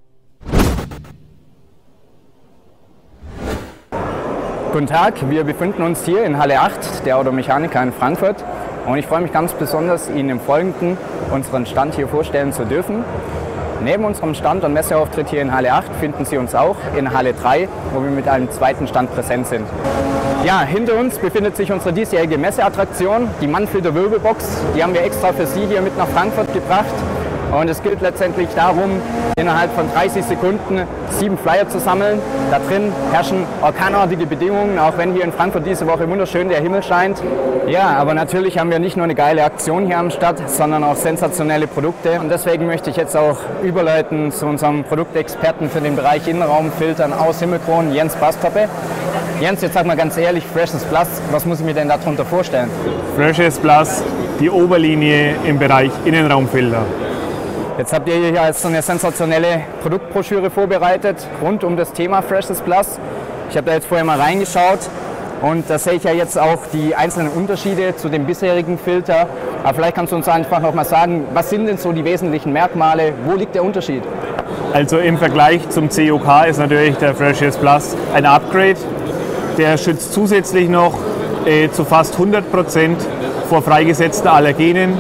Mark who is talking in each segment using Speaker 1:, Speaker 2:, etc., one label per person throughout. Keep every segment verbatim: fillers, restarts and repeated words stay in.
Speaker 1: Guten Tag, wir befinden uns hier in Halle acht der Automechaniker in Frankfurt und ich freue mich ganz besonders, Ihnen im Folgenden unseren Stand hier vorstellen zu dürfen. Neben unserem Stand und Messeauftritt hier in Halle acht finden Sie uns auch in Halle drei, wo wir mit einem zweiten Stand präsent sind. Ja, hinter uns befindet sich unsere diesjährige Messeattraktion, die Mannfilter Wirbelbox. Die haben wir extra für Sie hier mit nach Frankfurt gebracht. Und es gilt letztendlich darum, innerhalb von dreißig Sekunden sieben Flyer zu sammeln. Da drin herrschen orkanartige Bedingungen, auch wenn hier in Frankfurt diese Woche wunderschön der Himmel scheint. Ja, aber natürlich haben wir nicht nur eine geile Aktion hier am Start, sondern auch sensationelle Produkte. Und deswegen möchte ich jetzt auch überleiten zu unserem Produktexperten für den Bereich Innenraumfiltern aus Himmelkron, Jens Bastoppe. Jens, jetzt sag mal ganz ehrlich, Fresh's Plus, was muss ich mir denn darunter vorstellen?
Speaker 2: Fresh's Plus, die Oberlinie im Bereich Innenraumfilter.
Speaker 1: Jetzt habt ihr hier jetzt so eine sensationelle Produktbroschüre vorbereitet rund um das Thema Fresh's Plus. Ich habe da jetzt vorher mal reingeschaut und da sehe ich ja jetzt auch die einzelnen Unterschiede zu dem bisherigen Filter. Aber vielleicht kannst du uns einfach noch mal sagen, was sind denn so die wesentlichen Merkmale, wo liegt der Unterschied?
Speaker 2: Also im Vergleich zum C O K ist natürlich der Fresh's Plus ein Upgrade. Der schützt zusätzlich noch äh, zu fast hundert Prozent vor freigesetzten Allergenen.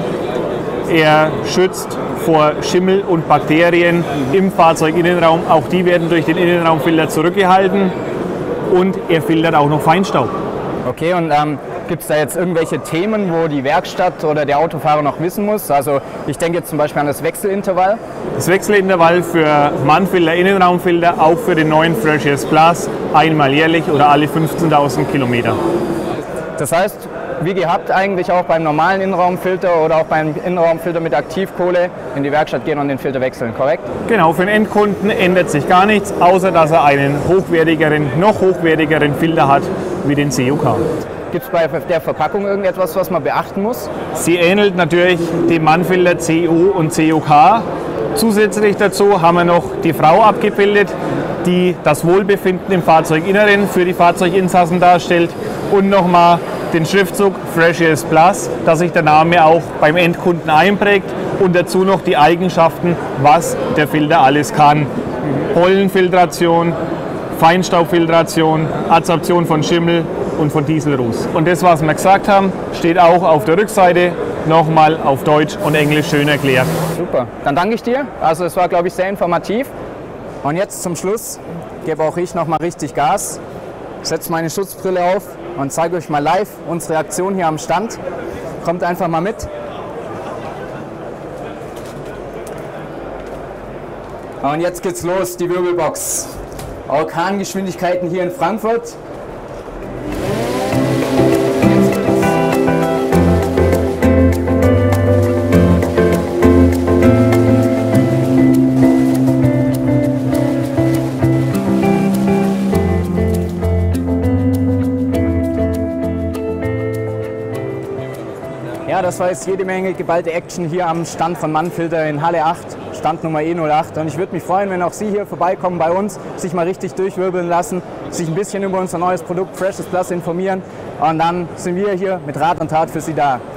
Speaker 2: Er schützt vor Schimmel und Bakterien im Fahrzeuginnenraum. Auch die werden durch den Innenraumfilter zurückgehalten und er filtert auch noch Feinstaub.
Speaker 1: Okay, und ähm, gibt es da jetzt irgendwelche Themen, wo die Werkstatt oder der Autofahrer noch wissen muss? Also ich denke jetzt zum Beispiel an das Wechselintervall.
Speaker 2: Das Wechselintervall für Mannfilter, Innenraumfilter, auch für den neuen Fresh's Plus, einmal jährlich oder alle fünfzehntausend Kilometer.
Speaker 1: Das heißt, wie gehabt eigentlich auch beim normalen Innenraumfilter oder auch beim Innenraumfilter mit Aktivkohle in die Werkstatt gehen und den Filter wechseln, korrekt?
Speaker 2: Genau, für den Endkunden ändert sich gar nichts, außer dass er einen hochwertigeren, noch hochwertigeren Filter hat wie den C O K.
Speaker 1: Gibt es bei der Verpackung irgendetwas, was man beachten muss?
Speaker 2: Sie ähnelt natürlich dem Mannfilter C O und C O K. Zusätzlich dazu haben wir noch die Frau abgebildet, die das Wohlbefinden im Fahrzeuginneren für die Fahrzeuginsassen darstellt und nochmal den Schriftzug Fresh's Plus, dass sich der Name auch beim Endkunden einprägt und dazu noch die Eigenschaften, was der Filter alles kann. Pollenfiltration, Feinstaubfiltration, Adsorption von Schimmel und von Dieselruß. Und das, was wir gesagt haben, steht auch auf der Rückseite nochmal auf Deutsch und Englisch schön erklärt.
Speaker 1: Super, dann danke ich dir. Also es war, glaube ich, sehr informativ. Und jetzt zum Schluss gebe auch ich nochmal richtig Gas, setze meine Schutzbrille auf und zeige euch mal live unsere Aktion hier am Stand. Kommt einfach mal mit. Und jetzt geht's los, die Wirbelbox. Orkangeschwindigkeiten hier in Frankfurt. Ja, das war jetzt jede Menge geballte Action hier am Stand von Mannfilter in Halle acht, Stand Nummer E null acht. Und ich würde mich freuen, wenn auch Sie hier vorbeikommen bei uns, sich mal richtig durchwirbeln lassen, sich ein bisschen über unser neues Produkt Fresh's Plus informieren. Und dann sind wir hier mit Rat und Tat für Sie da.